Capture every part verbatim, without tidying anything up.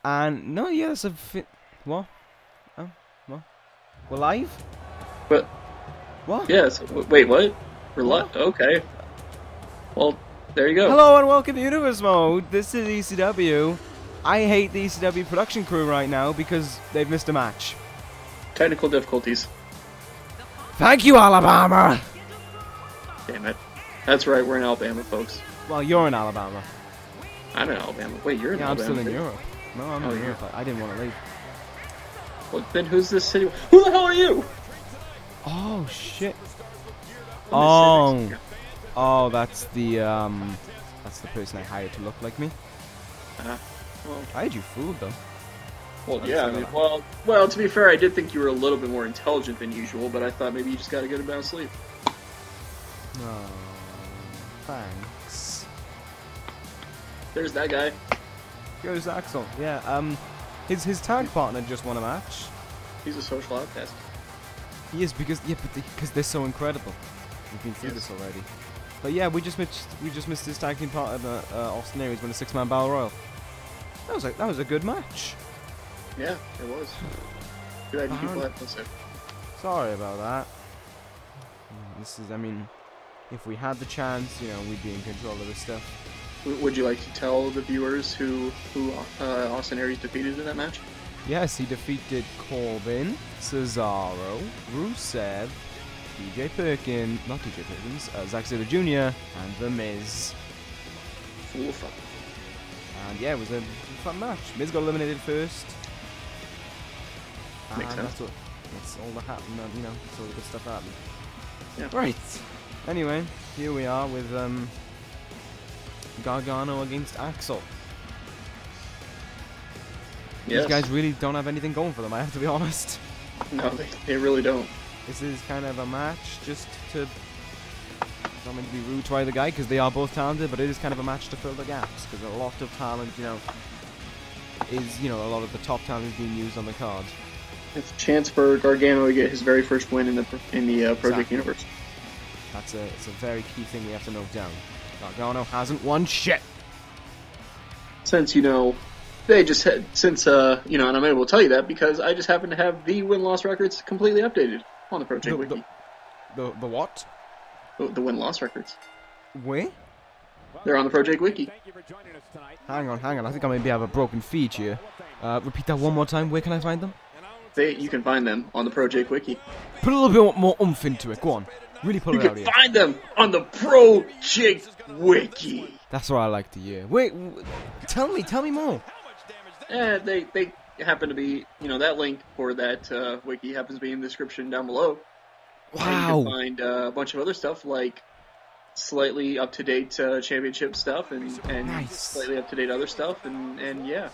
And no, yeah, it's a fi what? Oh, what? We're live? But What? yes. Wait, what? We're li What? Okay. Well, there you go. Hello and welcome to Universe Mode. This is E C W. I hate the E C W production crew right now because they've missed a match. Technical difficulties. Thank you, Alabama. Damn it. That's right. We're in Alabama, folks. Well, you're in Alabama. I'm in Alabama. Wait, you're in Yeah, I'm Alabama. still in too? Europe. No, I'm Oh, in yeah. Europe. I didn't want to leave. Well, then who's this city? Who the hell are you? Oh shit. Let me Oh. sit next to you. Oh, that's the um, that's the person I hired to look like me. Uh, well, I had you fooled though. well, Let's yeah. I see mean, that. well, well. To be fair, I did think you were a little bit more intelligent than usual, but I thought maybe you just got a good amount of sleep. Oh, thanks. There's that guy. Goes Axel. Yeah. Um, his his tag partner just won a match. He's a social outcast. He is because yeah, but because they, are so incredible. We've been through Yes. this already. But yeah, we just missed we just missed his tag team partner, uh, Austin Aries, win a six man battle royal. That was a that was a good match. Yeah, it was. Good idea. Darn. People have to say. Sorry about that. This is, I mean, if we had the chance, you know, we'd be in control of this stuff. W- Would you like to tell the viewers who who uh, Austin Aries defeated in that match? Yes, he defeated Corbin, Cesaro, Rusev, D J Perkins, not D J Perkins, uh, Zack Sabre Junior, and The Miz. Full of fun. And yeah, it was a fun match. Miz got eliminated first. Makes and sense. That's, what, that's all that happened, uh, you know, that's all the good stuff happened. Yeah. Right. Anyway, here we are with um, Gargano against Axel. Yes. These guys really don't have anything going for them, I have to be honest. No, they, they really don't. This is kind of a match just to... I don't mean to be rude to either guy, because they are both talented, but it is kind of a match to fill the gaps, because a lot of talent, you know, is, you know, a lot of the top talent is being used on the card. It's a chance for Gargano to get his very first win in the in the uh, Project Exactly. Universe. That's a, it's a very key thing we have to note down. Gargano hasn't won shit. Since you know, they just had since uh you know, and I'm able to tell you that because I just happen to have the win loss records completely updated on the Project The, Wiki. the, the, the what? The, the win loss records. Wait? They're on the Project Wiki. Hang on, hang on. I think I maybe have a broken feed here. Uh, repeat that one more time. Where can I find them? They you can find them on the Project Wiki. Put a little bit more oomph into it. Go on. Really pull You it out can here. find them on the Project Wiki. That's what I like to hear. Wait, w- tell me, tell me more. Eh, they they happen to be you know that link for that uh, wiki happens to be in the description down below. And you Wow. can find uh, a bunch of other stuff like slightly up to date uh, championship stuff and, and Nice. slightly up to date other stuff and, and yeah,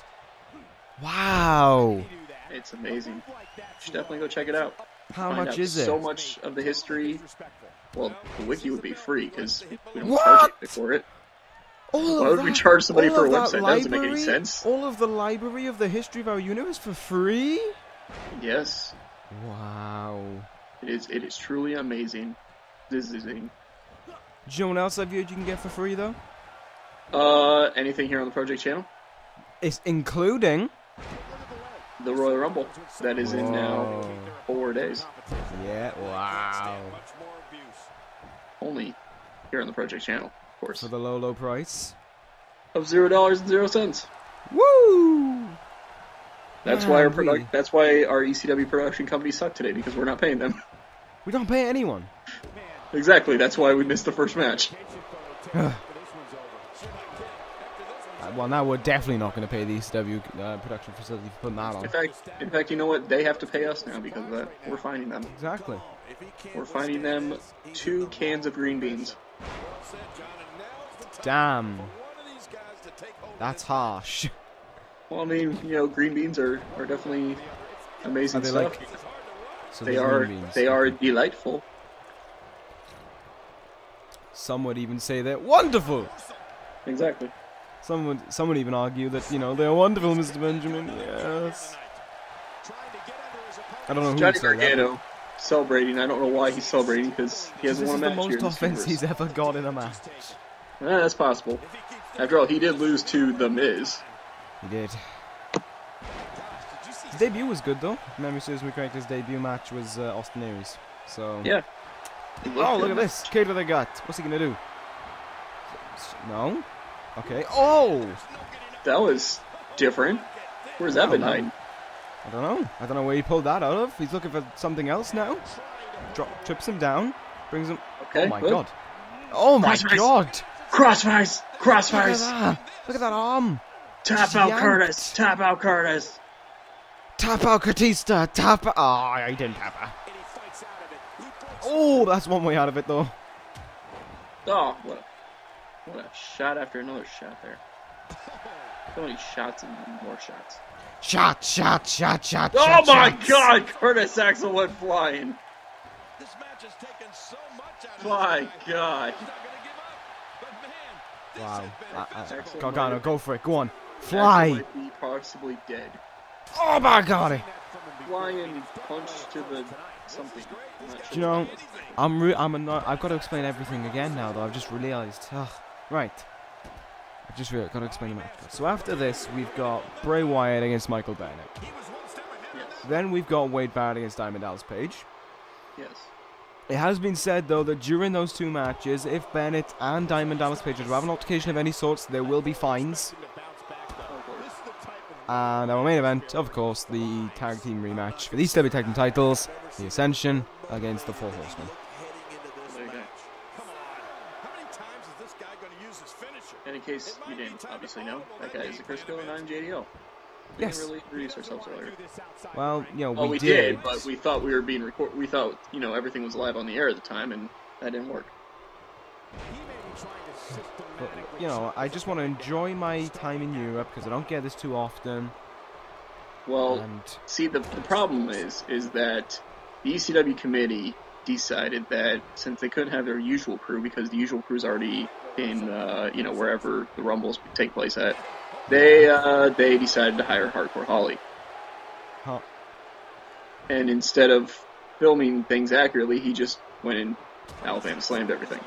Wow. it's amazing. You should definitely go check it out. How Find much out is it? So much of the history. Well, the wiki would be free because we don't What? charge anything for it. All Why of would we that- charge somebody all for a of that website? That doesn't make any library- sense. All of the library of the history of our universe for free? Yes, Wow. it is. It is truly amazing. This is amazing. Do you know what else I've heard you can get for free though? Uh, anything here on the Project channel? It's including. The Royal Rumble. That is in now Whoa. four days. Yeah. Wow. Only here on the Project channel, of course. For the low, low price. Of zero dollars and zero cents. Woo! That's why our Man, we- product. That's why our E C W production company suck today because we're not paying them. We don't pay anyone. Exactly. That's why we missed the first match. Uh, well, now we're definitely not going to pay the E C W uh, production facility for putting that on. In fact, in fact, you know what? They have to pay us now because of that. We're finding them. Exactly. We're finding them two cans of green beans. Damn. That's harsh. Well, I mean, you know, green beans are, are definitely amazing Are they stuff. like- So they there's are green beans. they are delightful. Some would even say they're wonderful. Exactly. Some would, some would even argue that, you know, they're wonderful, Mister Benjamin. Yes. I don't know who Johnny would say that. Gargano celebrating. I don't know why he's celebrating because he This hasn't is won a the match most here in this offense universe. he's ever got in a match. Eh, that's possible. After all, he did lose to The Miz. He did. His debut was good though. If memory serves me correct, his debut match was uh, Austin Aries. So Yeah. Oh, look at this. Kick to the gut. What's he gonna do? No. Okay. Oh. That was different. Where's that been hiding? I don't know. I don't know where he pulled that out of. He's looking for something else now. Drop, trips him down, brings him. Okay. Oh my good. god. Oh my Crossface. god. Crossface. Look at Crossface. that. Look at that arm. Tap Just out yanked. Curtis. Tap out Curtis. Tap out Batista. Tap out. Oh, I didn't tap out. Oh, that's one way out of it though. Oh, what a, what a shot after another shot there. So many shots and more shots. Shot, shot, shot, shot. Oh shot, my shots. God! Curtis Axel went flying. This match has taken so much out of My this guy. God. He's not gonna give up. But man, this Wow. has been Uh, uh, Axel Gargano, might- go for it. Go on. Axel Fly. might be possibly dead. Oh my god. Flying punch to the something. I'm not sure. Do you know, I'm re I'm anno I've got to explain everything again now though. I've just realised. Ugh. Right. I've just re got to explain the match. So after this, we've got Bray Wyatt against Michael Bennett. Yes. Then we've got Wade Barrett against Diamond Dallas Page. Yes. It has been said though that during those two matches, if Bennett and Diamond Dallas Page were to have an altercation of any sorts, there will be fines. And our main event, of course, the tag team rematch for these W Tag Team titles, the Ascension against the Four Horsemen. There you go. How many times is this guy going to use his finisher? And in case you didn't obviously know, that guy is Chris Gill and I'm J D O. We Yes. didn't really introduce ourselves earlier. Well, you know, Well, we, we did. did, but we thought we were being record. We thought, you know, everything was live on the air at the time, and that didn't work. But, you know, I just want to enjoy my time in Europe because I don't get this too often. Well, And see, the the problem is, is that the E C W committee decided that since they couldn't have their usual crew because the usual crew's already in, uh, you know, wherever the Rumbles take place at, they uh, they decided to hire Hardcore Holly. huh, And instead of filming things accurately, he just went and Alabama slammed everything.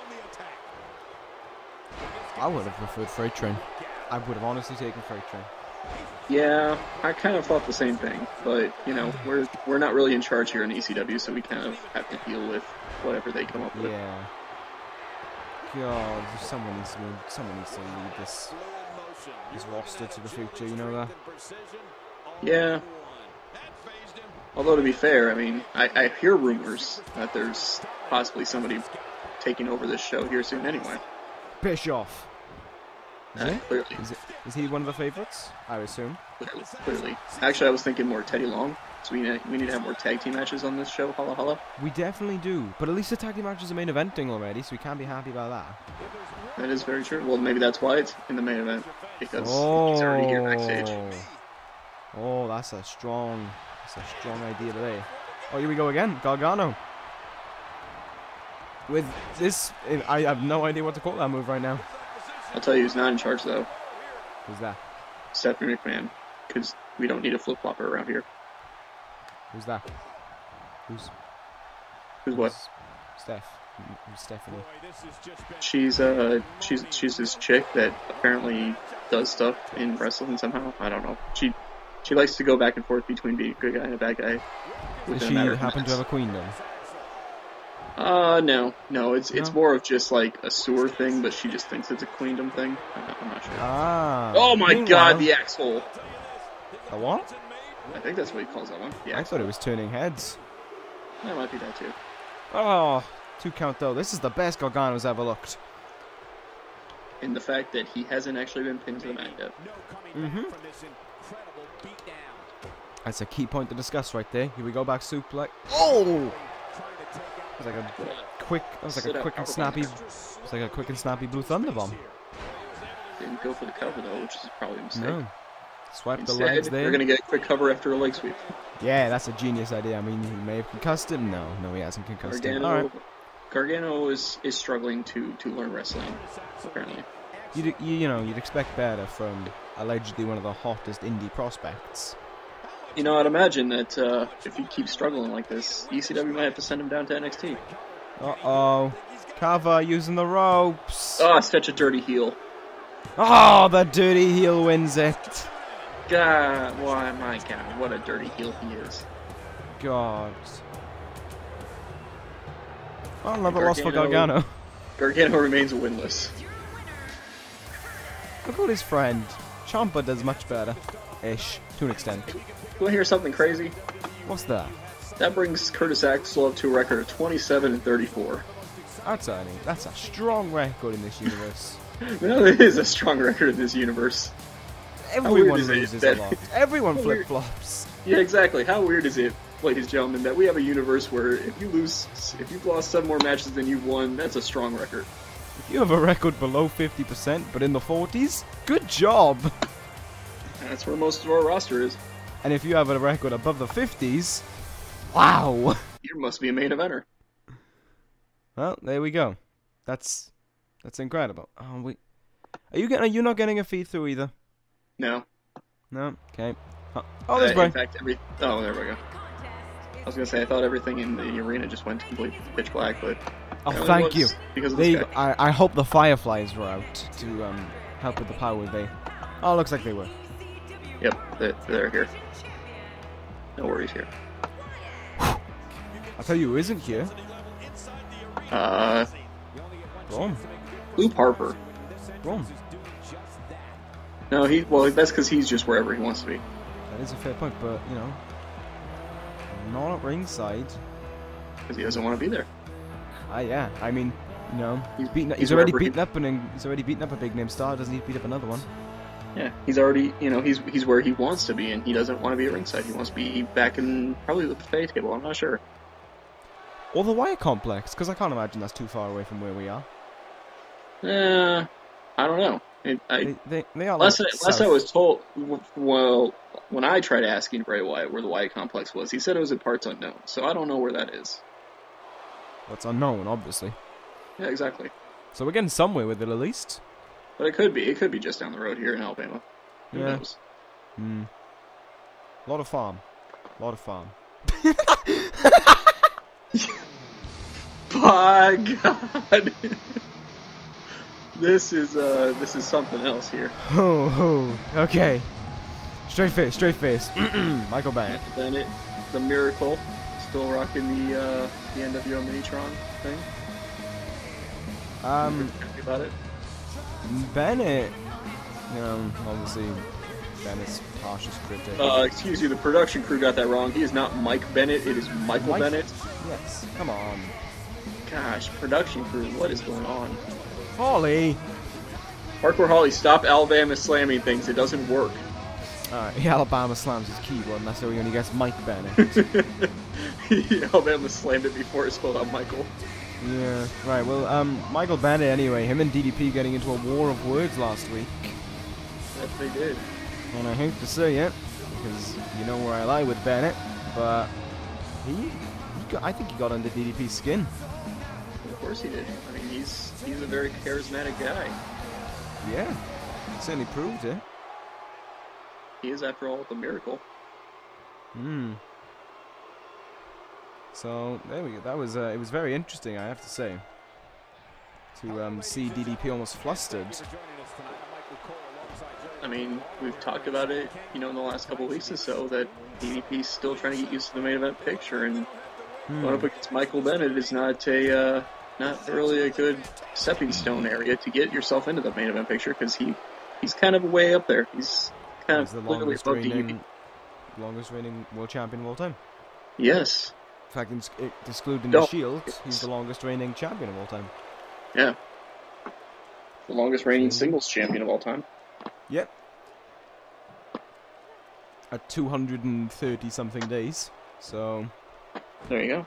I would have preferred Freight Train. I would have honestly taken Freight Train. Yeah, I kind of thought the same thing, but you know, we're we're not really in charge here in E C W, so we kind of have to deal with whatever they come up with. Yeah. God, someone needs to someone needs to lead this this roster to the future. You know that. Yeah. Although to be fair, I mean, I, I hear rumors that there's possibly somebody taking over this show here soon anyway. Bischoff. Is Uh, it? clearly, Is it? Is he one of the favorites? I would assume. clearly, clearly. Actually, I was thinking more Teddy Long. So we need, we need to have more tag team matches on this show. Holla holla. We definitely do, but at least the tag team matches are main eventing already, so we can't be happy about that. That is very true. Well, maybe that's why it's in the main event because Oh. he's already here backstage. Oh, that's a strong, that's a strong idea today. Oh, here we go again, Gargano. With this, I have no idea what to call that move right now. I'll tell you, who's not in charge though. Who's that? Stephanie McMahon, because we don't need a flip flopper around here. Who's that? Who's Who's what? who's Steph? Who's Stephanie? She's uh she's she's this chick that apparently does stuff in wrestling somehow. I don't know. She she likes to go back and forth between being a good guy and a bad guy. Does within a she matter of happen to minutes. have a queendom? Uh no, no. It's it's No? more of just like a sewer thing, but she just thinks it's a queendom thing. I'm not, I'm not sure. Ah. Oh my meanwhile- God, the asshole! The what? I think that's what he calls that one. The I axle. thought it was turning heads. That might be that too. Oh, two count though. This is the best Gargano's ever looked. And the fact that he hasn't actually been pinned to the mat yet. Mm-hmm. That's a key point to discuss right there. Here we go back suplex. Oh! That was like a quick. That was like Sit a up, quick and powerbomb. snappy. It was like a quick and snappy blue thunder bomb. Didn't go for the cover though, which is probably a mistake. No. Swipe the Instead, legs there. we're gonna get a quick cover after a leg sweep. Yeah, that's a genius idea. I mean, he may have concussed him. No, no, he hasn't concussed him. All Gargano, right. Gargano is, is struggling to, to learn wrestling, apparently. You'd, you, you know, you'd expect better from allegedly one of the hottest indie prospects. You know, I'd imagine that uh, if he keeps struggling like this, E C W might have to send him down to N X T. Uh-oh. Cover using the ropes. Oh, such a dirty heel. Oh, the dirty heel wins it. God, why, my God, what a dirty heel he is. God. Oh, another loss for Gargano. Gargano. Gargano remains winless. Look at his friend. Ciampa does much better. Ish. To an extent. You want to hear something crazy? What's that? That brings Curtis Axel up to a record of twenty-seven and thirty-four. That's a, that's a strong record in this universe. No, it is a strong record in this universe. Everyone is it loses that- a lot. Everyone How weird- flip-flops. Yeah, exactly. How weird is it, ladies and gentlemen, that we have a universe where if you lose, if you've lost seven more matches than you've won, that's a strong record. If you have a record below fifty percent, but in the forties, good job. And that's where most of our roster is. And if you have a record above the fifties, wow. You must be a main eventer. Well, there we go. That's that's incredible. Oh, we are you getting? Are you not getting a feed through either? No. No. Okay. Oh, oh there's Uh, Bray. in fact, every oh, there we go. I was gonna say I thought everything in the arena just went completely pitch black, but Oh, apparently thank it you. was because of There this you go. guy. I I hope the Fireflies were out to um help with the power. They. Oh, looks like they were. Yep, they're, they're here. No worries here. I'll tell you who isn't here. Uh, Braun. Luke Harper. Braun. No, he well that's because he's just wherever he wants to be. That is a fair point, but you know, not at ringside. Because he doesn't want to be there. Ah, yeah. I mean, you know, he's beaten. He's, he's already wherever he- beaten up, and he's already beaten up a big name star. Doesn't need to beat up another one. Yeah, he's already, you know, he's he's where he wants to be, and he doesn't want to be at ringside. He wants to be back in probably the buffet table. I'm not sure. Or the Wyatt complex, because I can't imagine that's too far away from where we are. Uh, I don't know. It, I, They, they, they are like last, I- last I was told, well, when I tried asking Bray Wyatt where the Wyatt complex was, he said it was in parts unknown. So I don't know where that is. That's unknown, obviously. Yeah, exactly. So we're getting somewhere with it at least. But it could be. It could be just down the road here in Alabama. Who Yeah. knows? Hmm. A lot of farm. A lot of farm. By God. This is uh this is something else here. Oh, oh, okay. Straight face, straight face. Michael Bennett. Bennett, the Miracle, still rocking the uh the N W O Minitron thing. Um, Happy about it. Bennett. You know, obviously, Bennett's harshest critic. Uh, excuse you, the production crew got that wrong. He is not Mike Bennett. It is Michael Mike- Bennett. Yes, come on. Gosh, production crew, what is going on? Holly! Hardcore Holly, stop Alabama slamming things. It doesn't work. Alright, he Alabama slams his keyboard, and that's how he only gets Mike Bennett. Alabama slammed it before it spelled out Michael. Yeah, right, well, um, Michael Bennett anyway, him and D D P getting into a war of words last week. Yes, they did. And I hate to say it, because you know where I lie with Bennett, but he, he got, I think he got under D D P's skin. Of course he did. I mean, he's he's a very charismatic guy. Yeah, certainly proved it. He is, after all, the Miracle. Hmm. So there we go. That was uh, it was very interesting, I have to say, to um, see D D P almost flustered. I mean, we've talked about it, you know, in the last couple of weeks or so, that D D P's still trying to get used to the main event picture, and Hmm. going up against Michael Bennett is not a uh, not really a good stepping stone area to get yourself into the main event picture, because he he's kind of way up there. He's kind He's the of literally longest above D D P. reigning, longest reigning world champion of all time. Yes. In fact, ins- i- excluding No. the Shield, he's the longest reigning champion of all time. Yeah. The longest reigning singles champion of all time. Yep. At two hundred thirty something days. So, There you go.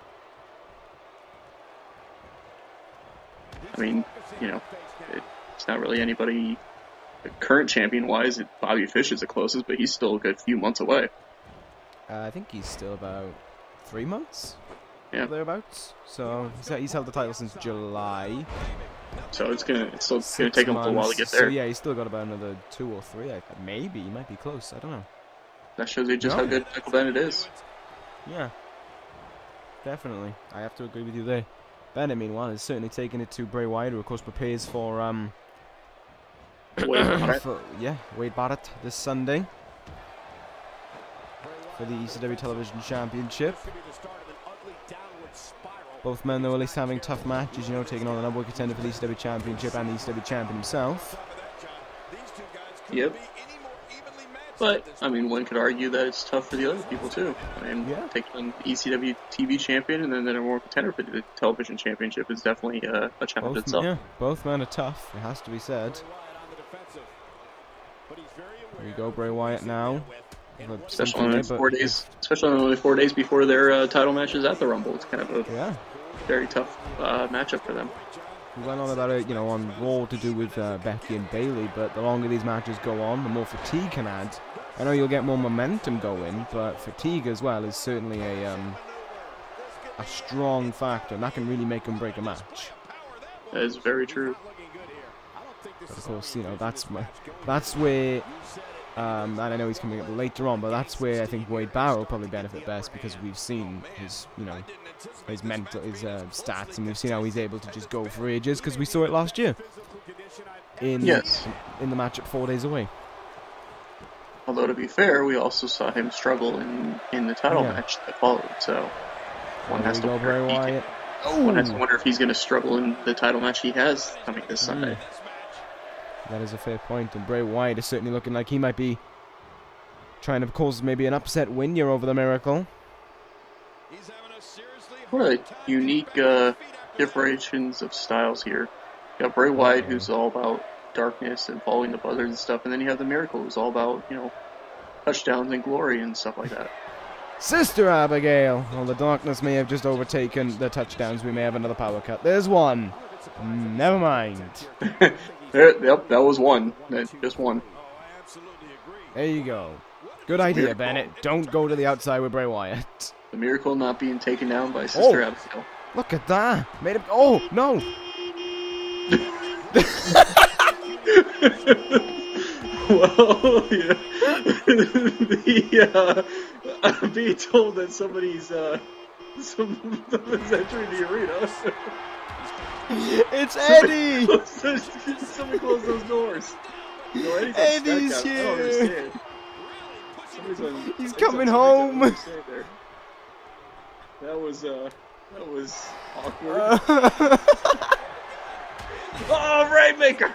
I mean, you know, it, it's not really anybody current champion wise. Bobby Fish is the closest, but he's still a good few months away. uh, I think he's still about three months? Yeah. Or thereabouts. So, he's, he's held the title since July. So it's gonna it's still gonna Six take him a little while to months. get there. So, yeah, he's still got about another two or three. I, maybe. He might be close. I don't know. That shows you just No. how good Michael Bennett is. Yeah. Definitely. I have to agree with you there. Bennett, meanwhile, is certainly taking it to Bray Wyatt, who, of course, prepares for, um... Wade Barrett. for, yeah, Wade Barrett this Sunday. for the E C W Television Championship. Both men, though, at least having tough matches, you know, taking on the number one contender for the E C W Championship and the E C W Champion himself. Yep. But, I mean, one could argue that it's tough for the other people, too. I mean, Yeah. taking on the E C W T V champion and then the number one contender for the television championship is definitely uh, a challenge Both, itself. yeah, both men are tough, it has to be said. There you go, Bray Wyatt now. Especially only four days, especially only four days before their uh, title matches at the Rumble. It's kind of a Yeah. very tough uh, matchup for them. We went on about it, you know, on Raw to do with uh, Becky and Bayley, but the longer these matches go on, the more fatigue can add. I know you'll get more momentum going, but fatigue as well is certainly a um, a strong factor, and that can really make and break a match. That is very true. But of course, you know, that's where, that's where, um, and I know he's coming up later on, but that's where I think Wade Barrow will probably benefit best, because we've seen his, you know, his mental, his uh, stats, and we've seen how he's able to just go for ages, because we saw it last year in Yes. in the matchup four days away. Although, to be fair, we also saw him struggle in, in the title Yeah. match that followed, so one There has we to go, wonder Bray if he can- Wyatt. one has to Oh, wonder if he's going to struggle in the title match he has coming this Sunday. that is a fair point, and Bray Wyatt is certainly looking like he might be trying to cause maybe an upset win here over the Miracle. What a unique uh, differentiations of styles here. You got Bray Wyatt, who's all about darkness and following the buzzards and stuff, and then you have the Miracle, who's all about, you know, touchdowns and glory and stuff like that. Sister Abigail. Well, the darkness may have just overtaken the touchdowns. We may have another power cut. There's one. Never mind. There, yep, that was one. That just one. There you go. Good idea, Miracle. Bennett. Don't go to the outside with Bray Wyatt. The Miracle not being taken down by Sister Oh. Abigail. Look at that. Made him. Oh, no. Well, yeah. the, uh, being told that somebody's, uh, some, someone's entering the arena. It's Eddie. Somebody close those doors. No, Eddie's, Eddie's I don't here. understand. Somebody's on, He's somebody's coming on- home. I don't understand there. That was, uh, that was awkward. Oh, Rainmaker!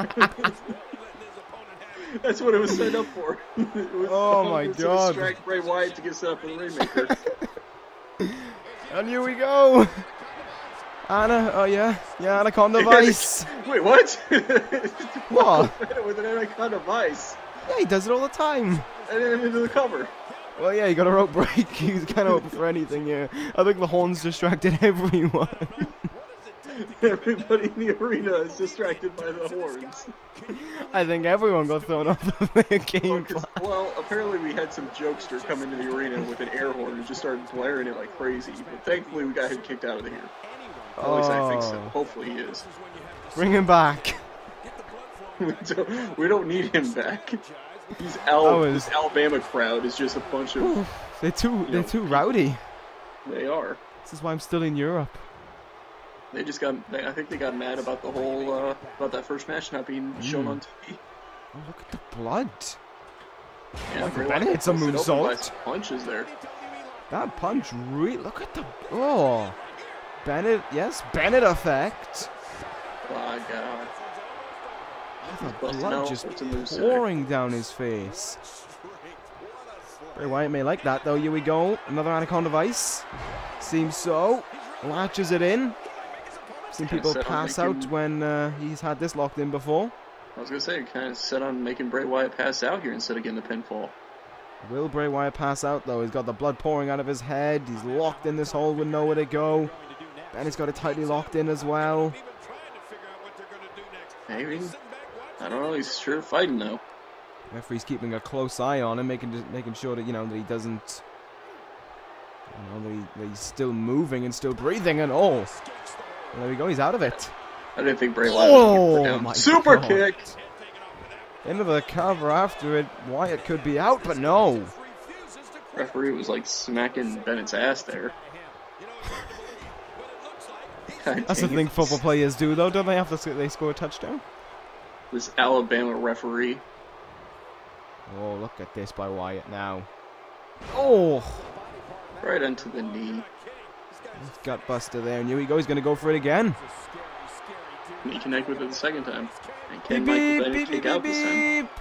That's what it was set up for. It was, Oh um, my it was God. To distract Bray Wyatt to get set up for the Rainmaker. And here we go. Anna. Oh, yeah. Yeah, Anaconda Vice. Wait, what? What? With an Anaconda Vice. Yeah, he does it all the time. And then into the cover. Well, yeah, you got a rope break. He's kind of open for anything, yeah. I think the horns distracted everyone. Everybody in the arena is distracted by the horns. I think everyone got thrown off of their game plan. Well, apparently we had some jokester come into the arena with an air horn and just started blaring it like crazy. But thankfully we got him kicked out of here. At least I think so. Oh. Hopefully he is. Bring him back. we, don't, we don't need him back. He's Al- That was- This Alabama crowd is just a bunch of... They're too, You they're know. too rowdy. They are. This is why I'm still in Europe. They just got... They, I think they got mad about the whole... Uh, about that first match not being shown Mm. on T V. Oh, look at the blood. Yeah, Michael Bray Bennett Wyatt hit some posted open by moonsault. some punches there. That punch really. Look at the. Oh. Bennett. Yes, Bennett effect. Oh, God. The busting blood out just with some moonsault. pouring down his face. Bray Wyatt may like that though. Here we go. Another Anaconda Vice. Seems so. Latches it in. Seen Kinda people set on pass making- out when uh, he's had this locked in before. I was gonna say, kind of set on making Bray Wyatt pass out here instead of getting the pinfall. Will Bray Wyatt pass out though? He's got the blood pouring out of his head. He's locked in this hole with nowhere to go. Bennett's got it tightly locked in as well. Maybe. I don't know. He's sure fighting though. Referee's keeping a close eye on him, making making sure that you know that he doesn't. You know, that, he, that he's still moving and still breathing, and oh, well, there we go. He's out of it. I didn't think Bray Wyatt was Oh gonna go down. my Super God. kick. Into the cover after it. Wyatt could be out, but no. Referee was like smacking Bennett's ass there. God That's the dang thing it. football players do, though, don't they? Have to they score a touchdown. This Alabama referee. Oh, look at this by Wyatt now. Oh, Right onto the knee. gut buster there. And here we go. He's going to go for it again. And he connect with it the second time. And Beep, can Michael beep, Bennett beep, kick beep, out this time? beep.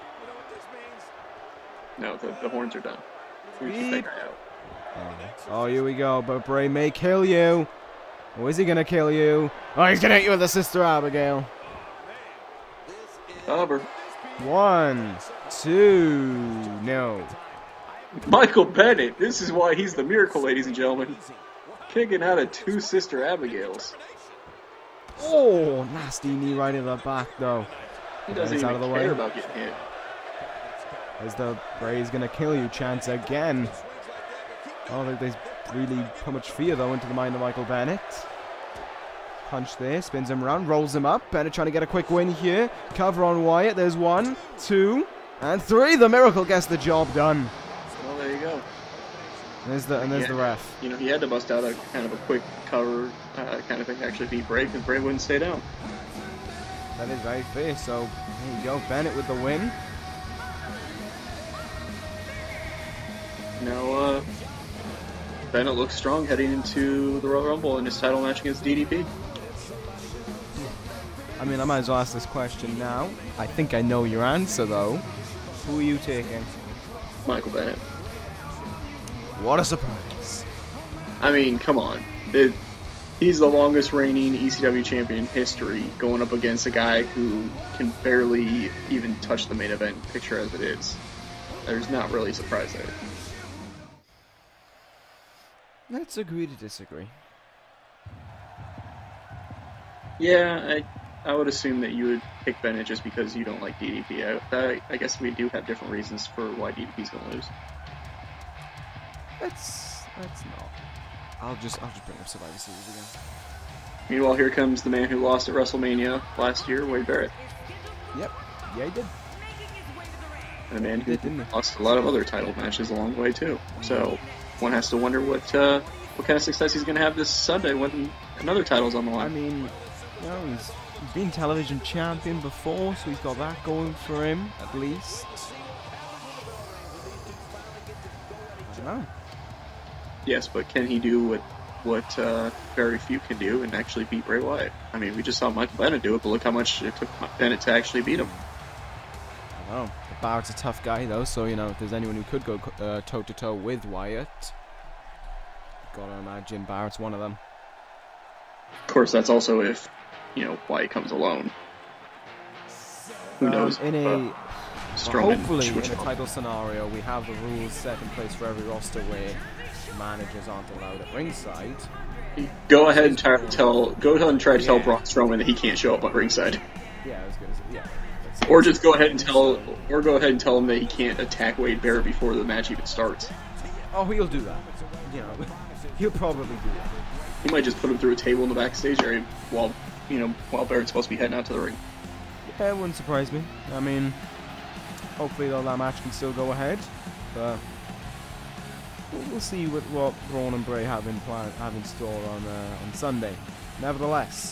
No, the, the horns are done. We kick that Beep. guy out. Oh, here we go. But Bray may kill you. Or is he going to kill you? Oh, he's going to hit you with the Sister Abigail. Cover. One, two, no. Michael Bennett. This is why he's the Miracle, ladies and gentlemen. Kicking out of two Sister Abigails. Oh, nasty knee right in the back, though. He doesn't It's even out of the care way. about getting hit. As the Bray's going to kill you chance again. I don't think there's really put much fear, though, into the mind of Michael Bennett. Punch there, spins him around, rolls him up. Bennett trying to get a quick win here. Cover on Wyatt. There's one, two, and three. The Miracle gets the job done. Well, there you go. And there's the, and there's Yeah. the ref. You know, he had to bust out a kind of a quick cover uh, kind of thing to actually beat Bray because Bray wouldn't stay down. That is very fair. So, there you go. Bennett with the win. Now, uh, Bennett looks strong heading into the Royal Rumble in his title match against D D P. I mean, I might as well ask this question now. I think I know your answer, though. Who are you taking? Michael Bennett. What a surprise. I mean, come on. It, he's the longest reigning E C W champion in history going up against a guy who can barely even touch the main event picture as it is. There's not really a surprise there. Let's agree to disagree. Yeah, I, I would assume that you would pick Bennett just because you don't like D D P. I, I, I guess we do have different reasons for why D D P's going to lose. Let's let's not. I'll just I'll just bring up Survivor Series again. Meanwhile, here comes the man who lost at WrestleMania last year, Wade Barrett. Yep. Yeah, he did. And a man who Did, didn't he? lost a lot of other title matches along the way, too. So, one has to wonder what uh, what kind of success he's going to have this Sunday when another title's on the I line. mean, you know, he's, he's been television champion before, so he's got that going for him, at least. I don't know. Yes, but can he do what what uh, very few can do and actually beat Bray Wyatt? I mean, we just saw Michael Bennett do it, but look how much it took Bennett to actually beat him. I don't know. Barrett's a tough guy, though, so, you know, if there's anyone who could go uh, toe-to-toe with Wyatt, gotta imagine Barrett's one of them. Of course, that's also if, you know, Wyatt comes alone. Who Um, knows? In a... Uh, Well, Strowman hopefully, in switch a on. title scenario, we have the rules set in place for every roster where managers aren't allowed at ringside. Go ahead and try to tell. Go ahead and try to tell Yeah. Braun Strowman that he can't show up on ringside, Yeah, I was gonna say, yeah. That's- or just go ahead and tell, or go ahead and tell him that he can't attack Wade Barrett before the match even starts. Oh, he'll do that. You know, he'll probably do that. He might just put him through a table in the backstage area while, you know, while Barrett's supposed to be heading out to the ring. Yeah, it wouldn't surprise me. I mean, hopefully though that match can still go ahead, but we'll, we'll see what, what Braun and Bray have in plan, have in store on uh, on Sunday. Nevertheless,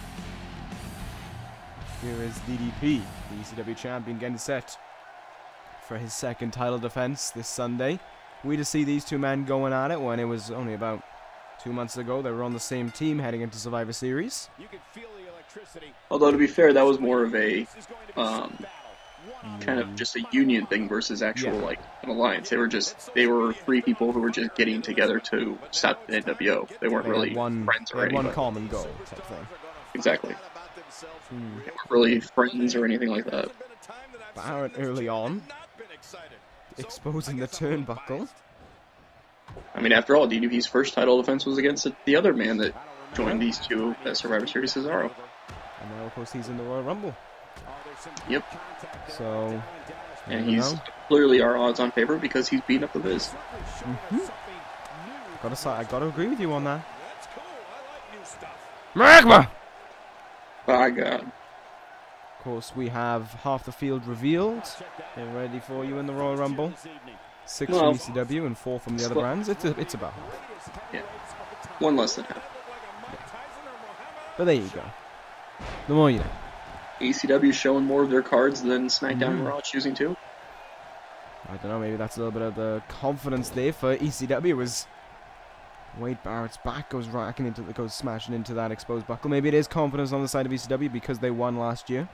here is D D P, the E C W champion, getting set for his second title defense this Sunday. We to see these two men going at it when it was only about two months ago. They were on the same team heading into Survivor Series. You can feel the electricity. Although to be fair, that was more of a um, kind of just a union thing versus actual Yeah. like an alliance. They were just they were three people who were just getting together to stop the N W O. They weren't They really had one, friends they or had one anything. common goal type thing. Exactly. Hmm. They weren't really friends or anything like that. Barrett early on, exposing the turnbuckle. I mean, after all, D D P's first title defense was against the other man that joined these two at Survivor Series, Cesaro. And now, of course, he's in the Royal Rumble. Yep. So, you And never he's know. clearly our odds-on favorite because he's beating up the Miz. Gotta say, I gotta agree with you on that. Magma! By God. Of course, we have half the field revealed. They're ready for you in the Royal Rumble. Six Well, from E C W and four from the other well- brands. It's a, it's about. Yeah. One less than half. But there you go. The more you know. E C W showing more of their cards than SmackDown and Mhm. Raw choosing to. I don't know, maybe that's a little bit of the confidence there for E C W. Was Wade Barrett's back goes racking into the goes smashing into that exposed buckle. Maybe it is confidence on the side of E C W because they won last year.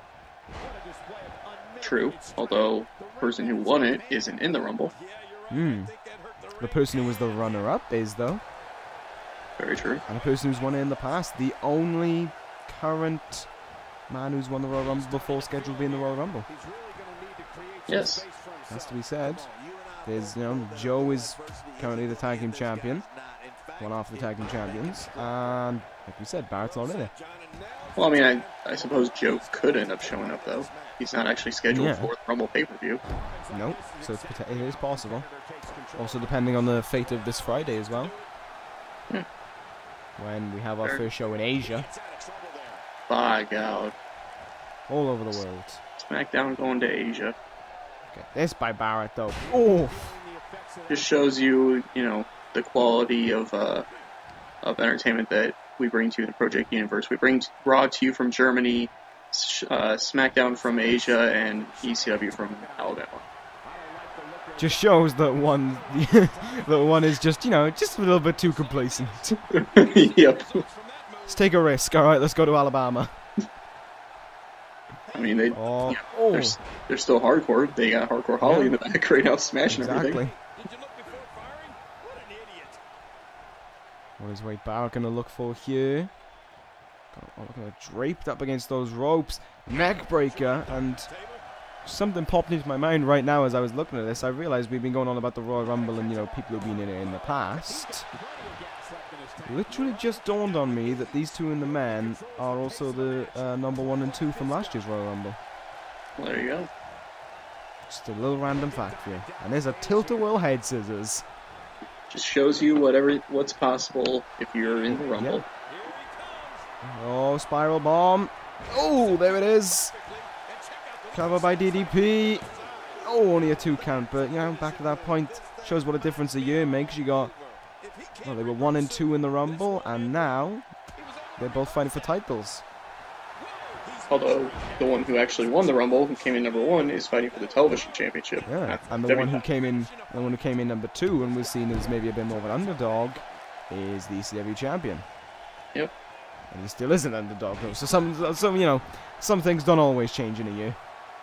True, although the person who won it isn't in the Rumble. Hmm. The person who was the runner-up is, though. Very true. And the person who's won it in the past. The only current man who's won the Royal Rumble before scheduled to be in the Royal Rumble. Yes. Has to be said. There's, you know, Joe is currently the tag team champion. One half of the tag team champions. And, like we said, Barrett's not in it. Well, I mean, I, I suppose Joe could end up showing up, though. He's not actually scheduled Yeah. for the Rumble pay-per-view. No, so it's, it is possible. Also depending on the fate of this Friday as well. Hmm. When we have our Sure. first show in Asia. By God. All over the world. SmackDown going to Asia. Get this by Barrett, though. Oh! Just shows you, you know, the quality of uh, of entertainment that we bring to you in the Project Universe. We bring Raw to you from Germany, uh, SmackDown from Asia, and E C W from Alabama. Just shows that one, that one is just, you know, just a little bit too complacent. Yep. Let's take a risk. All right, let's go to Alabama. I mean, they, Oh, you know, oh. they're, s- they're still hardcore. They got Hardcore Holly Yeah. in the back right now, smashing Exactly. everything. What is Wade Barrett going to look for here? Oh, look at that, draped up against those ropes. Neck breaker, and something popped into my mind right now as I was looking at this. I realized we've been going on about the Royal Rumble and, you know, people who've been in it in the past. Literally just dawned on me that these two in the men are also the uh, number one and two from last year's Royal Rumble. Well, there you go. Just a little random fact for you. And there's a tilt-a-whirl head scissors. Just shows you whatever what's possible if you're in the Rumble. Oh, spiral bomb. Oh, there it is. Cover by D D P. Oh, only a two count, but, you know, back to that point. Shows what a difference a year makes. You got, well, they were one and two in the Rumble, and now they're both fighting for titles. Although the one who actually won the Rumble, who came in number one, is fighting for the television championship. Yeah, not and the W one who W E. came in, the one who came in number two and was seen as maybe a bit more of an underdog, is the E C W champion. Yep. And he still is an underdog, though. So some, some, you know, some things don't always change in a year.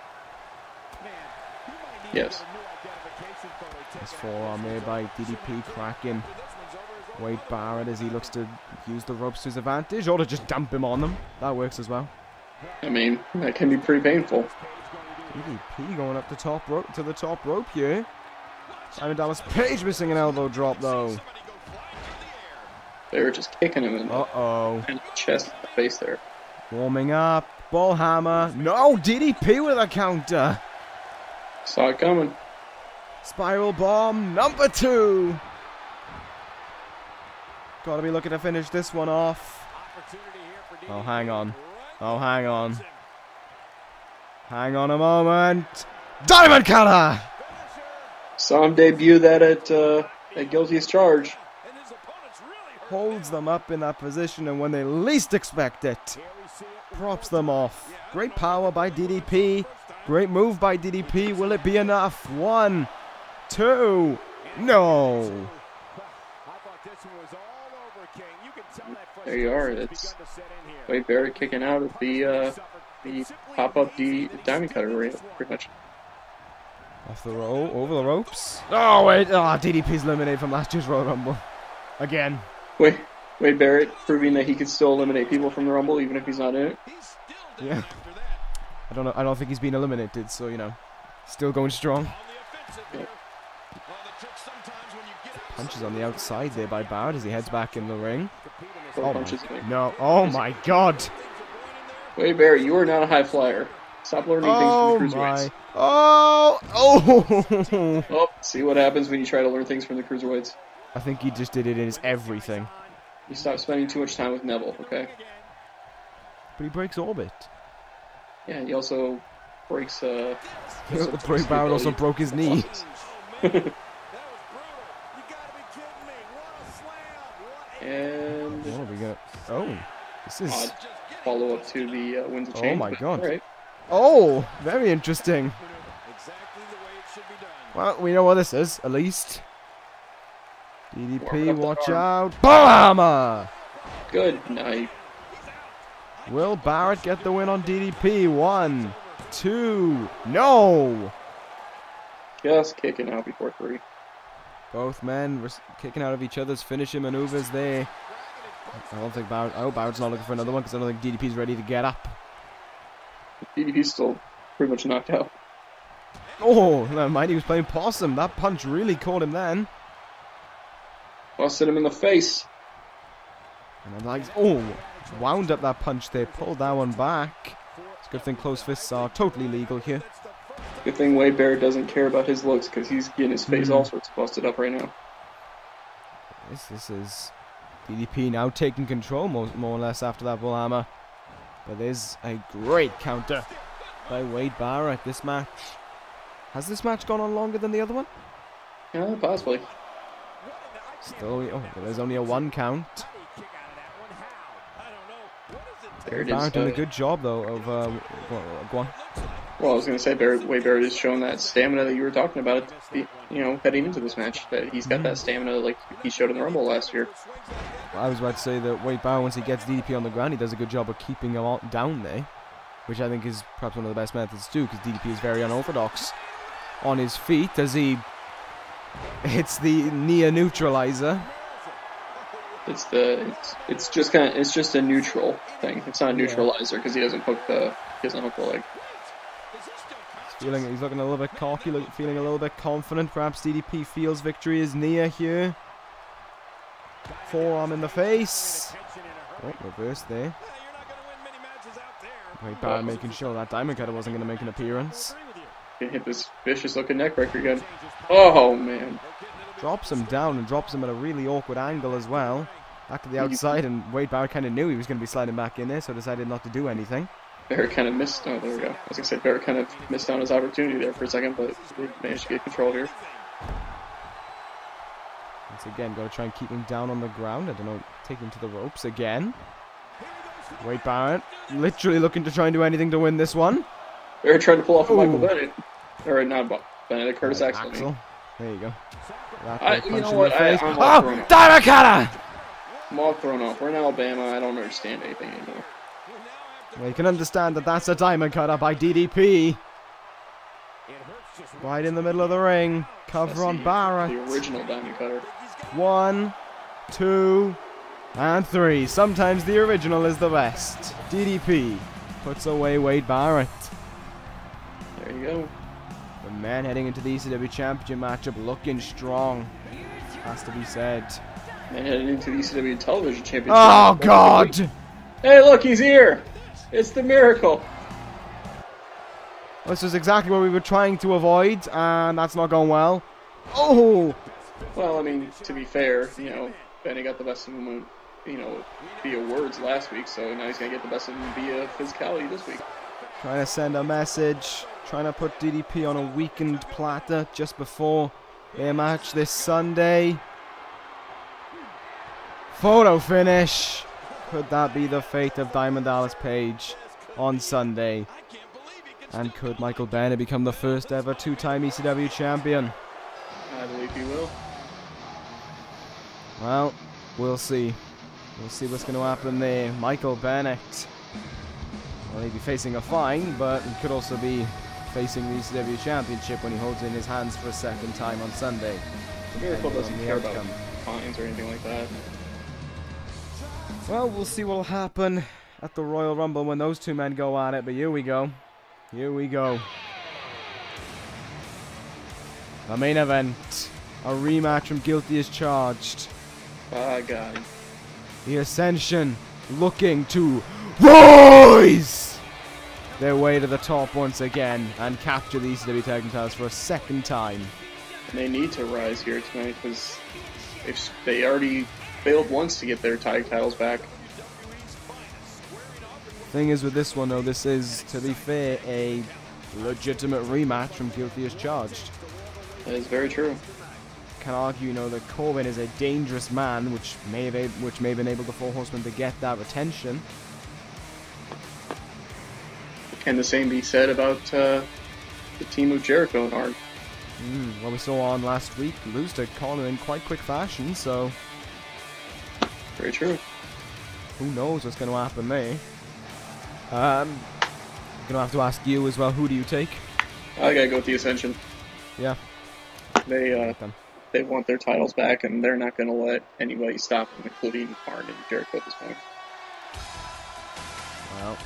Yes. This forearm there by D D P cracking Wade Barrett as he looks to use the ropes to his advantage, or to just dump him on them. That works as well. I mean, that can be pretty painful. D D P going up the top rope to the top rope here. Simon Dallas Page missing an elbow drop though. They were just kicking him in the, Uh oh. in the chest and the face there. Warming up. Ball hammer. No, D D P with a counter. Saw it coming. Spiral bomb number two. Gotta be looking to finish this one off. Oh, hang on. Oh, hang on. Hang on a moment. Diamond Cutter! Saw him debut that at uh, at Guilty as Charged. Holds them up in that position, and when they least expect it, props them off. Great power by D D P. Great move by D D P. Will it be enough? One, two, no. There you are. It's Wade Barrett kicking out of the uh, the pop-up D Diamond Cutter area, pretty much. Off the roll, over the ropes. Oh wait, oh, D D P's eliminated from last year's Royal Rumble. Again. Wade, Wade Barrett proving that he can still eliminate people from the Rumble even if he's not in it. Yeah. I don't know. I don't think he's been eliminated, so you know, still going strong. Yep. Punches on the outside there by Barrett as he heads back in the ring. Four Oh punches my, in. no! Oh my God! Wade Barrett, you are not a high flyer. Stop learning Oh things from the my! cruiserweights. Oh! Oh! Oh, see what happens when you try to learn things from the cruiserweights. I think he just did it in his everything. You stop spending too much time with Neville, okay? But he breaks Orbit. Yeah, he also breaks. Uh, The Bray Barrett also broke his knee. and What are we gonna? Oh, this is. odd follow up to the uh, Winds of Oh Change. my but God. All right. Oh, very interesting. Well, we know what this is, at least. D D P, Warming up the watch arm. out. Ballhammer! Good night. Will Barrett get the win on D D P? One, two, no! Just kicking out before three. Both men were kicking out of each other's finishing maneuvers there. I don't think Barrett. Oh, Barrett's not looking for another one because I don't think D D P's ready to get up. D D P's still pretty much knocked out. Oh, never mind. He was playing possum. That punch really caught him then. Busted him in the face. And I'm like, oh, wound up that punch there. Pulled that one back. It's a good thing closed fists are totally legal here. Good thing Wade Barrett doesn't care about his looks because he's getting his face Mm. all sorts busted up right now. This, this is D D P now taking control more, more or less after that bullhammer. But there's a great counter by Wade Barrett. This match. Has this match gone on longer than the other one? Yeah, possibly. Still, oh, there's only a one count. There it is. Barrett doing uh, a good job though of uh, go, go on. Well, I was going to say, Barrett, Wade Barrett has shown that stamina that you were talking about, you know, heading into this match. That he's got that stamina like he showed in the Rumble last year. I was about to say that Wade Barrett, once he gets D D P on the ground, he does a good job of keeping him on, down there, which I think is perhaps one of the best methods to do, because D D P is very unorthodox on his feet as he hits the Nia neutralizer. It's the it's, it's just kind of it's just a neutral thing. It's not a neutralizer because he doesn't hook the he doesn't hook the leg. He's feeling he's looking a little bit cocky, look, feeling a little bit confident. Perhaps D D P feels victory is near here. Forearm in the face. Oh, reverse there. Wade Barrett making sure that Diamond Cutter wasn't going to make an appearance. Can hit this vicious looking neck breaker again. Oh man. Drops him down and drops him at a really awkward angle as well. Back to the outside, and Wade Barrett kind of knew he was going to be sliding back in there, so decided not to do anything. Barrett kind of missed. Oh, there we go. I was gonna say Barrett kind of missed on his opportunity there for a second, but they managed to get control here. Once again, got to try and keep him down on the ground. I don't know, take him to the ropes again. Wade Barrett, literally looking to try and do anything to win this one. Barrett tried to pull off a Michael Ooh. Bennett, or not Bo- Bennett, Curtis Right, Axel. I mean. Axel. There you go. That I- big you punch know in what? the I- face. I'm all Oh, thrown off. Diamond Cutter! I'm all thrown off. We're in Alabama. I don't understand anything anymore. Well, you can understand that that's a Diamond Cutter by D D P. Right in the middle of the ring. Cover That's on the, Barrett. the original Diamond Cutter. One, two, and three. Sometimes the original is the best. D D P puts away Wade Barrett. There you go. The man heading into the E C W Championship matchup looking strong. Has to be said. And heading into the E C W Television Championship. Oh, God! Hey, look, he's here! It's the Miracle. This is exactly what we were trying to avoid, and that's not going well. Oh! Well, I mean, to be fair, you know, Benny got the best of him, you know, via words last week, so now he's going to get the best of him via physicality this week. Trying to send a message. Trying to put D D P on a weakened platter just before their match this Sunday. Photo finish. Could that be the fate of Diamond Dallas Page on Sunday? And could Michael Bennett become the first ever two-time E C W champion? I believe he will. Well, we'll see. We'll see what's going to happen there. Michael Bennett. Well, he'd be facing a fine, but he could also be facing the E C W Championship when he holds it in his hands for a second time on Sunday. The Miracle Depending doesn't on the care about outcome. fines or anything like that. Well, we'll see what'll happen at the Royal Rumble when those two men go at it, but here we go. Here we go. The main event. A rematch from Guilty as Charged. By God. The Ascension looking to rise their way to the top once again and capture the E C W Tag Team titles for a second time. And they need to rise here tonight because they've they already failed once to get their tag titles back. Thing is with this one though, this is, to be fair, a legitimate rematch from Guilty as Charged. That is very true. Can argue, you know, that Corbin is a dangerous man, which may have which may have enabled the Four Horsemen to get that retention. Can the same be said about uh, the team of Jericho and Arn? Mm, well, we saw on last week, lose to Connor in quite quick fashion, so Very true. who knows what's going to happen there. Um, I'm going to have to ask you as well, who do you take? I gotta go with the Ascension. Yeah. They uh, Them. they want their titles back, and they're not gonna let anybody stop them, including Arn and Jericho at this point. Well,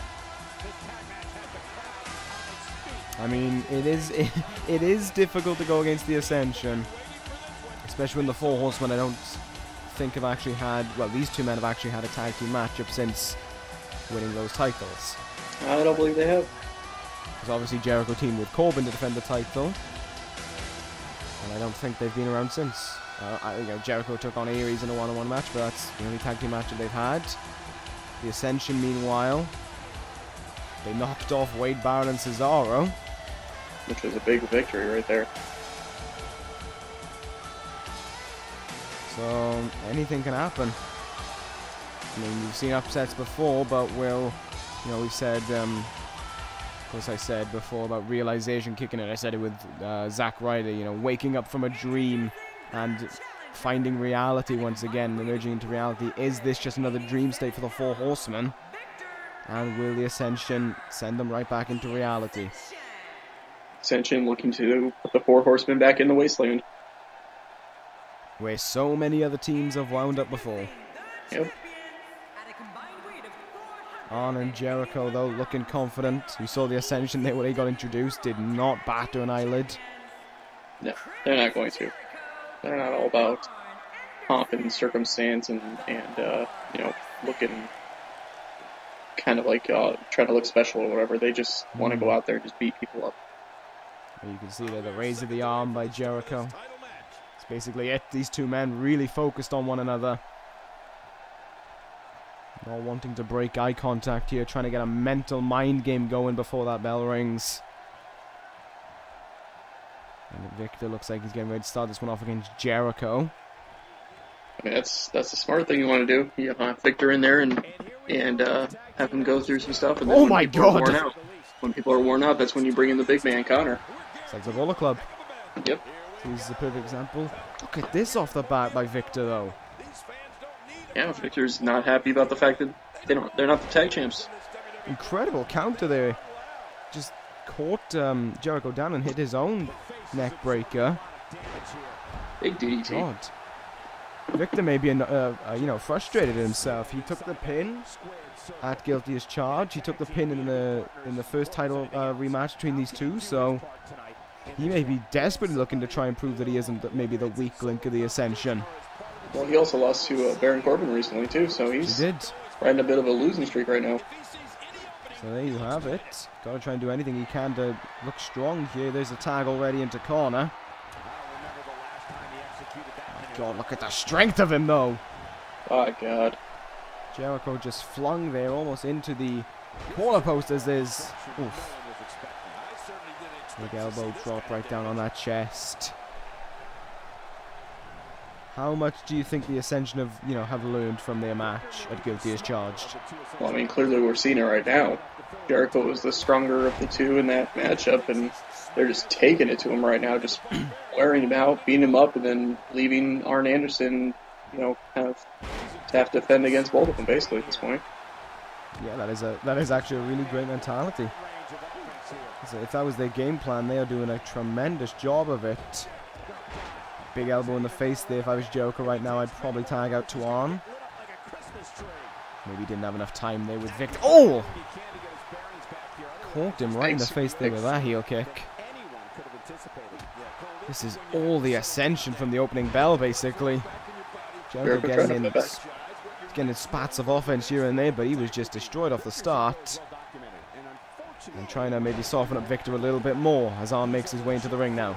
I mean, it is it, it is difficult to go against the Ascension, especially when the Four Horsemen, I don't think have actually had, well, these two men have actually had a tag team matchup since winning those titles. I don't believe they have. Because obviously Jericho teamed with Corbin to defend the title, and I don't think they've been around since. Uh, I, you know, Jericho took on Aries in a one-on-one match, but that's the only tag team match that they've had. The Ascension, meanwhile, they knocked off Wade Barrett and Cesaro. Which was a big victory right there. So anything can happen. I mean, we've seen upsets before, but we'll, you know, we said, um, of course, I said before about realization kicking in. I said it with uh, Zack Ryder, you know, waking up from a dream and finding reality once again, emerging into reality. Is this just another dream state for the Four Horsemen? And will the Ascension send them right back into reality? Ascension looking to put the Four Horsemen back in the wasteland. Where so many other teams have wound up before. Yep. Arn and Jericho, though, looking confident. We saw the Ascension there when they got introduced, did not batter an eyelid. No, they're not going to. They're not all about pomp and circumstance and, and uh, you know, looking kind of like uh, trying to look special or whatever. They just want to go out there and just beat people up. You can see there the raise of the arm by Jericho. It's basically it. These two men really focused on one another. Not wanting to break eye contact here, trying to get a mental mind game going before that bell rings. And Victor looks like he's getting ready to start this one off against Jericho. I mean, that's that's the smart thing you want to do. You have Victor in there and and uh, have him go through some stuff. And then Oh when my people are God. worn out- when people are worn out, that's when you bring in the big man, Connor. It's like the Bullet Club. Yep. This is a perfect example. Look at this off the bat by Victor, though. Yeah, Victor's not happy about the fact that they don't. They're not the tag champs. Incredible counter there. Just caught um, Jericho down and hit his own neck breaker. Big D D T. God. Victor may be uh, uh, you know, frustrated at himself. He took the pin at Guilty as Charged. He took the pin in the in the first title uh, rematch between these two. So he may be desperately looking to try and prove that he isn't the, maybe the weak link of the Ascension. Well, he also lost to uh, Baron Corbin recently too, so He he's did. riding a bit of a losing streak right now. So there you have it. Got to try and do anything he can to look strong here. There's a tag already into corner. God, look at the strength of him, though. Oh God. Jericho just flung there almost into the corner post as there's... Oof. Big elbow drop right down on that chest. How much do you think the Ascension have, you know, have learned from their match at Guilty as Charged? Well, I mean, clearly we're seeing it right now. Jericho was the stronger of the two in that matchup, and they're just taking it to him right now, just wearing him out, beating him up, and then leaving Arn Anderson, you know, kind of to have to defend against both of them, basically, at this point. Yeah, that is a that is actually a really great mentality. So if that was their game plan, they are doing a tremendous job of it. Big elbow in the face there. If I was Jericho right now, I'd probably tag out to Arn. Maybe didn't have enough time there with Victor. Oh! Caught him right in the face there with that heel kick. This is all the Ascension from the opening bell, basically. Jericho getting in, getting spats of offense here and there, but he was just destroyed off the start. And trying to maybe soften up Victor a little bit more as Arn makes his way into the ring now.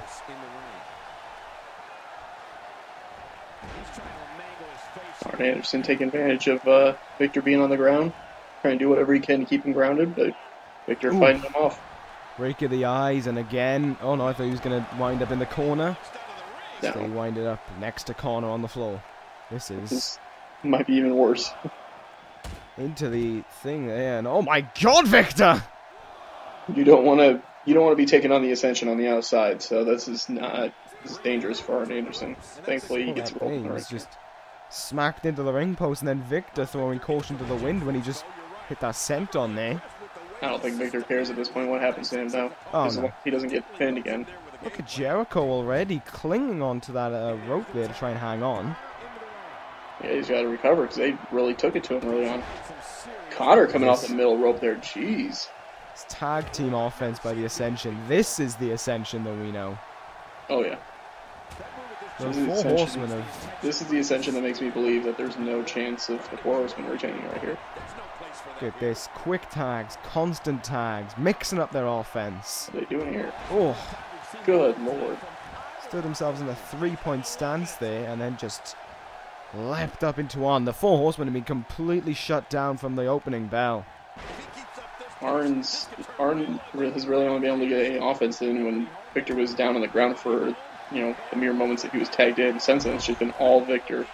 Arn Anderson taking advantage of uh, Victor being on the ground, trying to do whatever he can to keep him grounded, but Victor Ooh. fighting him off. Break of the eyes, and again, oh no, I thought he was going to wind up in the corner. No. So he winded up next to Connor on the floor. This is This might be even worse. into the thing there, and oh my God, Victor! You don't want to you don't want to be taking on the Ascension on the outside, so this is not this is dangerous for Arn Anderson. Thankfully, he Oh, gets that rolled in thing the ring. was just smacked into the ring post, and then Victor throwing caution to the wind when he just hit that scent on there. I don't think Victor cares at this point what happens to him now. Oh, As no. long as he doesn't get pinned again. Look at Jericho already clinging onto that uh, rope there to try and hang on. Yeah, he's got to recover because they really took it to him early on. Connor coming off the middle rope there. Jeez. It's tag team offense by the Ascension. This is the Ascension that we know. Oh, yeah. The This is Four Ascension. Horsemen of... This is the Ascension that makes me believe that there's no chance of the Four Horsemen retaining right here. Look at this. Quick tags, constant tags, mixing up their offense. What are they doing here? Oh, Good lord. stood themselves in a three-point stance there and then just leapt up into on. The Four Horsemen have been completely shut down from the opening bell. Arn's, Arn has really only been able to get any offense in when Victor was down on the ground for, you know, the mere moments that he was tagged in. Since then, it's just been all Victor.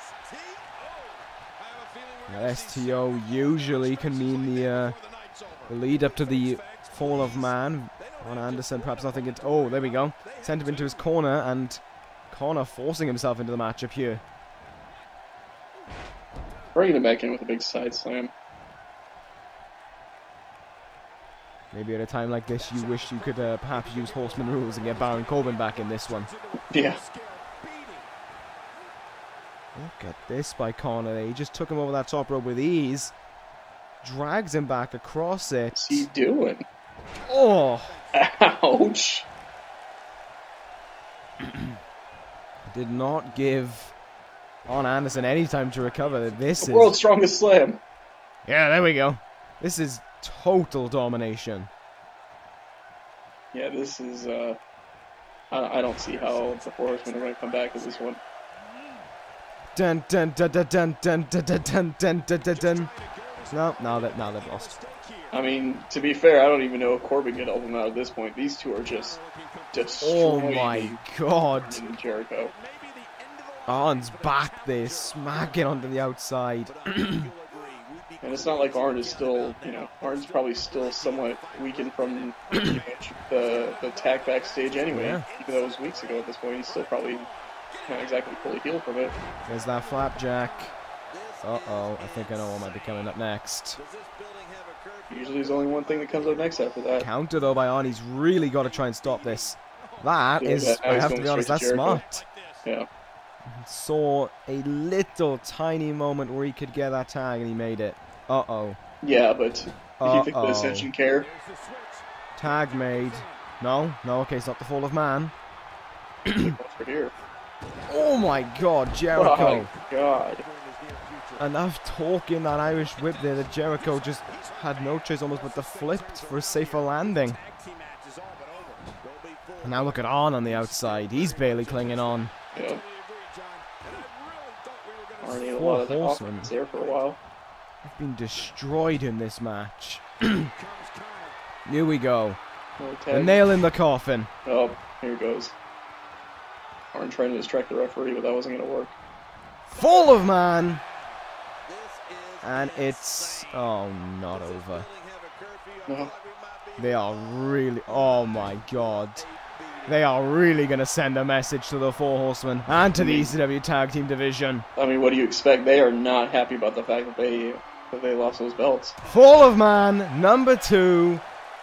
Now, S T O usually can mean the, uh, the lead up to the fall of man. Arn Anderson perhaps not thinking, oh, there we go. Sent him into his corner, and Connor forcing himself into the matchup here. Bringing him back in with a big side slam. Maybe at a time like this, you wish you could uh, perhaps use Horseman rules and get Baron Corbin back in this one. Yeah. Look at this by Connor there. He just took him over that top rope with ease. Drags him back across it. What's he doing? Oh! Ouch. Did not give Arn Anderson any time to recover. This The is... world's strongest slam. Yeah, there we go. This is total domination. Yeah, this is, uh... I, I don't see how the Four Horsemen are going to come back with this one. Dun dun dun dun dun dun dun dun dun dun dun dun dun. No, now that now they've lost. I mean, to be fair, I don't even know if Corbin can help him out at this point. These two are just Oh destroying my god. Jericho. Arn's back there, smacking onto the outside. And it's not like Arn is still, you know, Arn's probably still somewhat weakened from the the attack backstage anyway. Yeah. Even though it was weeks ago at this point, he's still probably not exactly fully healed from it. There's that flapjack. Uh-oh, I think I know what might be coming up next. Usually there's only one thing that comes up next after that. Counter though by Arn, he's really got to try and stop this. That Yeah, is, that- now I he's have to going be honest, straight that's to Jericho. smart. Yeah. Saw a little tiny moment where he could get that tag and he made it. Uh-oh. Yeah, but do you think the Uh-oh. Ascension care? Tag made. No, no, okay, it's not the fall of man. Over here. Oh my god, Jericho. Oh my god. Enough talk in that Irish whip there that Jericho just had no choice almost but to flip for a safer landing. And now look at Arn on the outside. He's barely clinging on. Yeah. Arn ate a Four lot of the Horsemen. offense there for a while. They've been destroyed in this match. Here we go. No The tag. nail in the coffin. Oh, here it goes. Arn trying to distract the referee, but that wasn't going to work. Fall of man. And it's... Oh, not over. No. They are really... Oh my god. They are really going to send a message to the Four Horsemen and to the E C W Tag Team Division. I mean, what do you expect? They are not happy about the fact that they that they lost those belts. Fall of man, number two.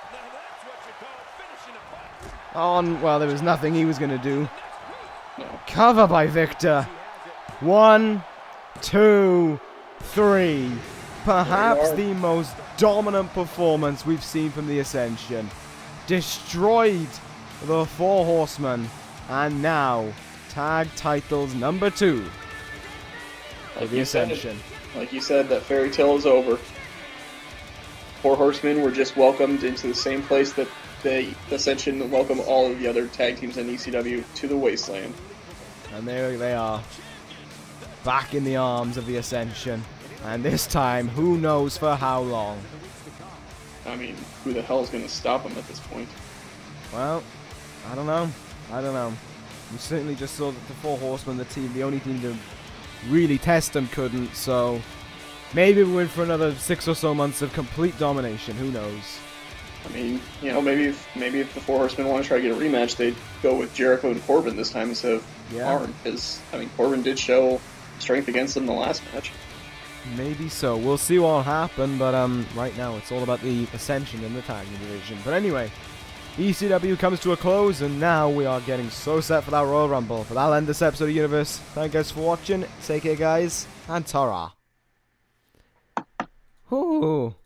On, well, there was nothing he was going to do. No. Cover by Victor. One, two, three. Perhaps There you the most dominant performance we've seen from the Ascension. Destroyed the Four Horsemen. And now, tag titles number two for Like the you said, Ascension. like you said, that fairy tale is over. Four Horsemen were just welcomed into the same place that the Ascension welcome all of the other tag teams in E C W to the Wasteland. And there they are. Back in the arms of the Ascension. And this time, who knows for how long. I mean, who the hell is going to stop them at this point? Well, I don't know. I don't know. We certainly just saw that the Four Horsemen, the team, the only team to really test them couldn't, so maybe we're in for another six or so months of complete domination. Who knows? I mean, you know, maybe if maybe if the Four Horsemen want to try to get a rematch, they'd go with Jericho and Corbin this time instead of Yeah. Arn, because I mean, Corbin did show strength against them in the last match. Maybe so. We'll see what'll happen, but um, right now it's all about the Ascension in the tag team division. But anyway, E C W comes to a close, and now we are getting so set for that Royal Rumble. But that'll end this episode of Universe. Thank you guys for watching. Take care, guys, and ta-ra. Ooh.